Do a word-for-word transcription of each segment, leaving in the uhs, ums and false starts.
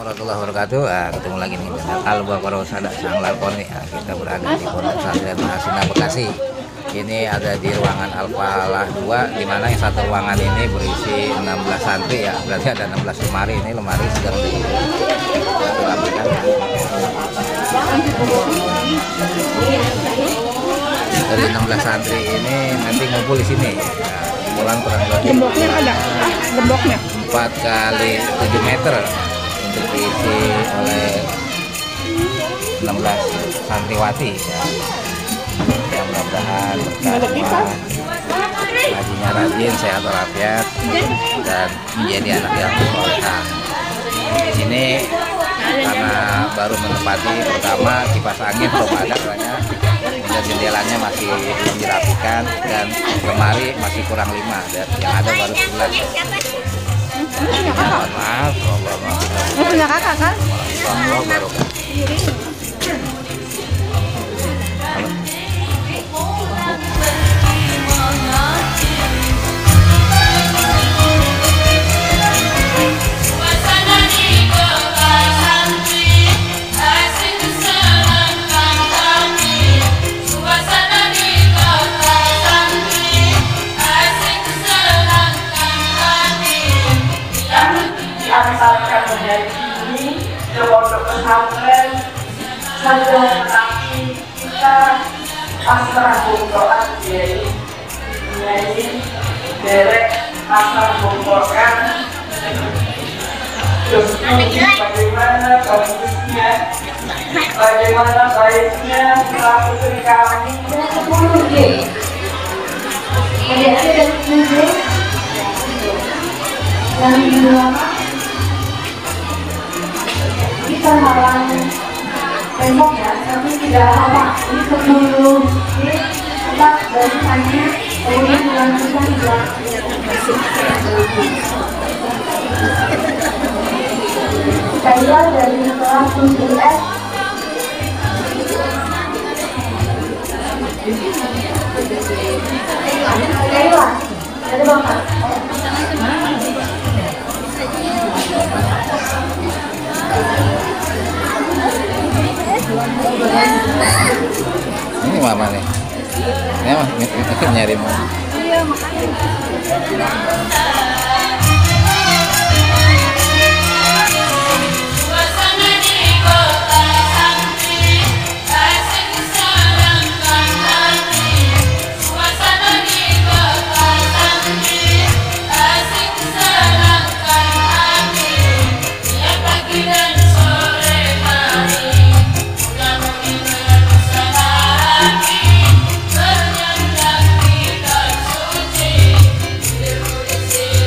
warahmatullahi wabarakatuh. Nah, ketemu lagi nih dengan Al-Baqarah Sada Sang Lakoni. Nah, kita berada di Pondok Pesantren Asina Bekasi. Ini ada di ruangan Al-Falah dua, di mana yang satu ruangan ini berisi enam belas santri ya. Berarti ada enam belas lemari. Ini lemari sedang dirapikan ya. Dari enam belas santri ini nanti ngumpul di sini. Nah, kumpulan kurang lebih gemboknya ada. Ah, gemboknya empat kali tujuh meter untuk diisi oleh enam belas santriwati ya. Yang mudah-mudahan berkah, ngajinya rajin, sehat walafiat, dan menjadi anak yang solehah. Di sini karena baru menempati, pertama kipas angin belum ada katanya, dan jendelanya masih belum dirapikan, dan lemari masih kurang lima, dan yang ada baru sebelas. punya kakak. Maaf, Ini punya kakak kan? Allah barokah. Diantarkan dari ini ke pondok pesantren sambil menanti kita asrah bongkoan dari menyanyi derek asrah bongkoan bagaimana bagusnya, bagaimana baiknya para putri kami sepuluh G yang lama kita halang tembok ya, tapi tidak lama. Ini sepuluh empat dari hanya kemudian dilanjutkan juga. Saya dari kelas tujuh S Kayla dari Bapak. Ini mama nih. Ini mah mungkin nyari mama. Iya, makanya. Bernyandang di dan suci,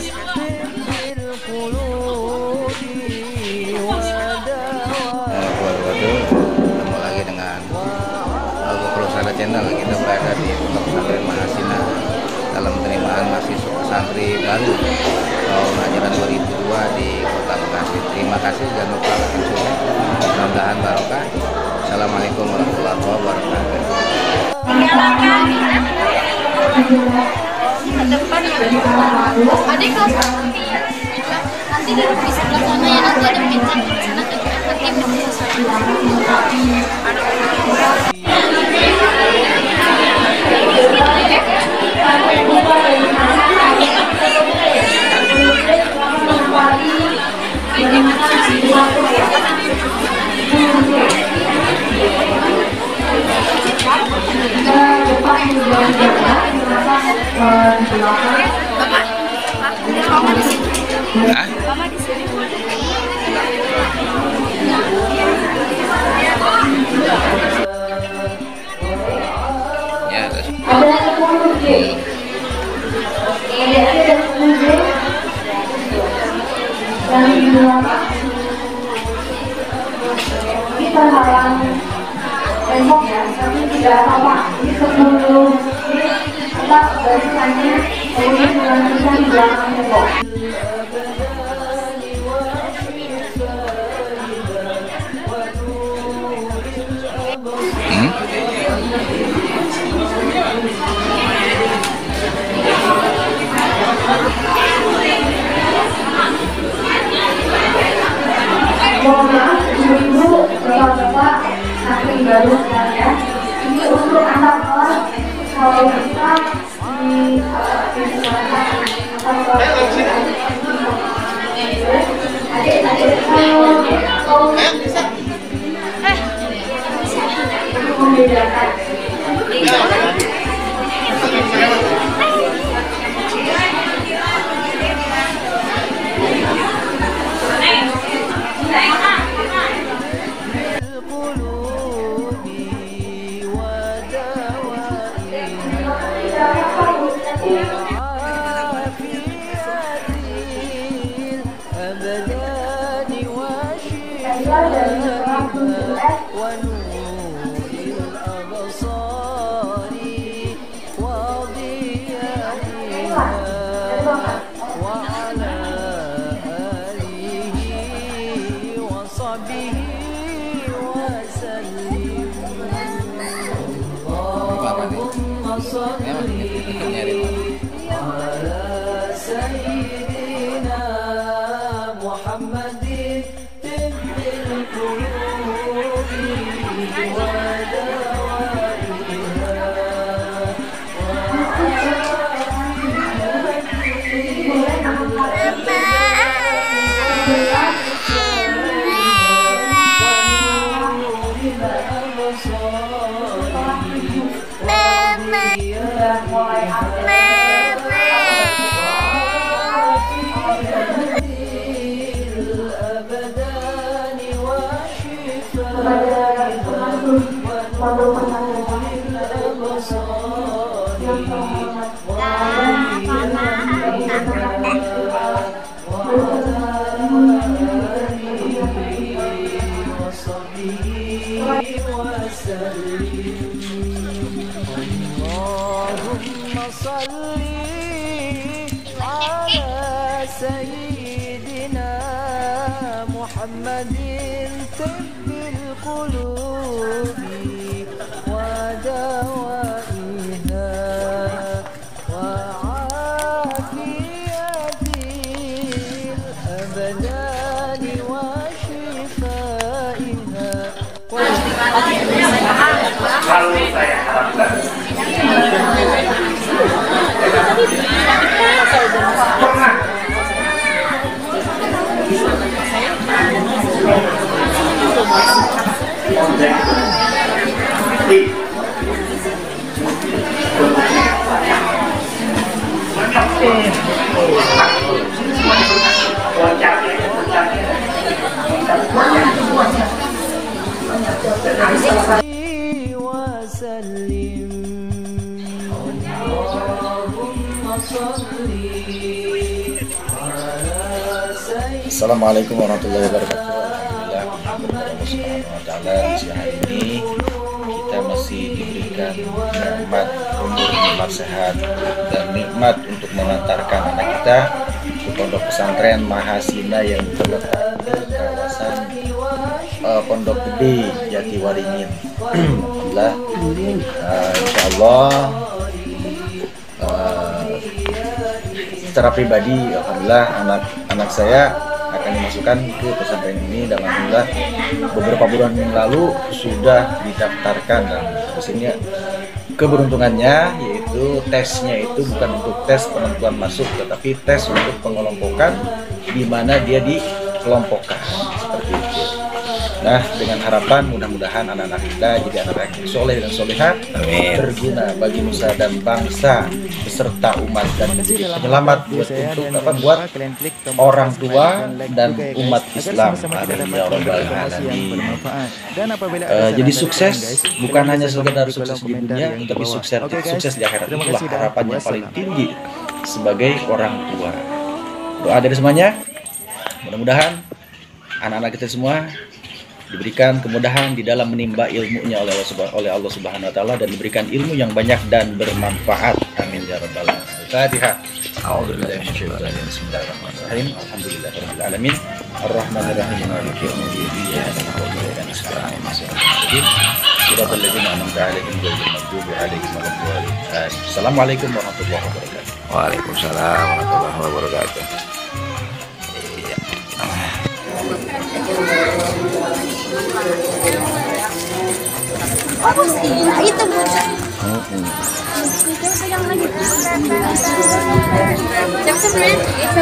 Ketemu lagi dengan Algo Pelusada Channel. Kita berada di Pondok Pesantren Mahasina dalam penerimaan mahasiswa santri baru tahun ajaran dua ribu dua di Kota Bekasi. Terima kasih, jangan lupa like, subscribe. Mudah-mudahan barokah. Assalamualaikum warahmatullahi wabarakatuh. Ke depan ya, adik kelas nanti nanti di sebelah sana ya, nanti ada meja di sana Hah? Ya, terus. Ada sepuluh G. Ada ada sepuluh G. Dan dua. Kita halang tembok ya, tapi tidak apa. Ini sepuluh G. Tetap barisannya, kemudian dilanjutkan di belakang tembok. Hmm? Mohon maaf, ibu-ibu, bapak-bapak, santri baru sekalian. Ini untuk anak kelas kalau bisa di adik-adik kalau untuk membedakan. سيدنا محمد طب القلوب ودوائها وعافية الأبدان وشفائها. Lalu saya harapkan pernah وسلم اللهم صل Assalamualaikum warahmatullahi wabarakatuh. Alhamdulillah, Allah Subhanahu wa taala, siang hari ini kita masih diberikan nikmat umur, nikmat sehat, dan nikmat untuk mengantarkan anak kita ke pondok pesantren Mahasina yang terletak di kawasan uh, Pondok Gede Jatiwaringin. Alhamdulillah, uh, insya Allah uh, secara pribadi, alhamdulillah anak-anak saya akan dimasukkan ke pesantren ini, dan alhamdulillah beberapa bulan yang lalu sudah didaftarkan. Dan di sini keberuntungannya yaitu tesnya itu bukan untuk tes penentuan masuk, tetapi tes untuk pengelompokan di mana dia dikelompokkan seperti itu. Nah, dengan harapan mudah-mudahan anak-anak kita jadi anak-anak yang soleh dan soleha, berguna bagi nusa dan bangsa beserta umat, dan menjadi penyelamat buat untuk apa buat orang tua dan umat Islam. Amin ya rabbal alamin. Uh, jadi sukses bukan hanya sekedar sukses di dunia, tapi sukses sukses di akhirat. Itulah harapan yang paling tinggi sebagai orang tua. Doa dari semuanya, mudah-mudahan anak-anak kita semua diberikan kemudahan di dalam menimba ilmunya oleh Allah, oleh Allah Subhanahu wa taala, dan diberikan ilmu yang banyak dan bermanfaat. Amin ya rabbal alamin. Fatihah. A'udzubillahi minasyaitonir rajim. Bismillahirrahmanirrahim. Alhamdulillahirabbil alamin. Arrahmanir rahim. Maliki yaumiddin. Iyyaka na'budu wa iyyaka nasta'in. Shiratal ladzina an'amta 'alaihim ghairil maghdubi 'alaihim waladdallin. Assalamualaikum warahmatullahi wabarakatuh. Waalaikumsalam warahmatullahi wabarakatuh. Apa sih? Itu bukan. Itu pegang lagi. Jam sembilan.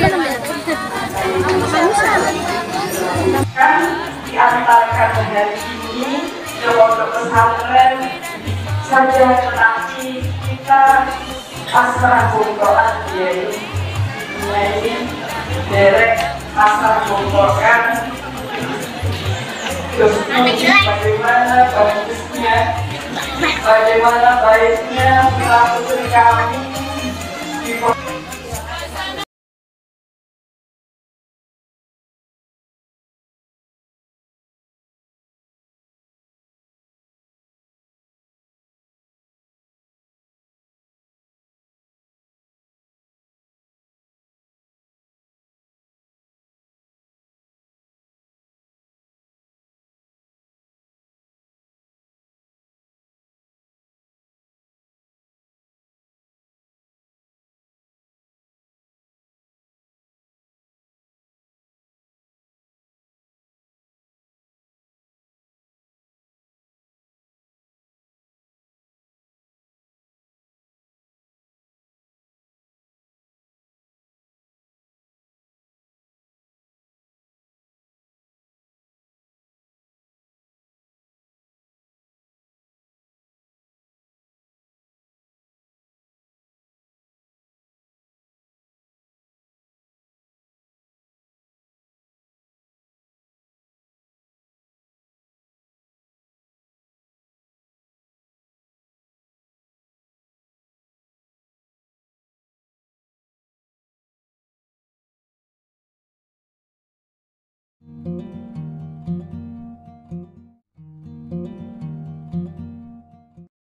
Kan diantarkan dari sini ke pondok pesantren saja, tetapi kita asrah bongkoan jadi ini derek asrah bongkokan bagaimana bagusnya, bagaimana baiknya kita putri kami di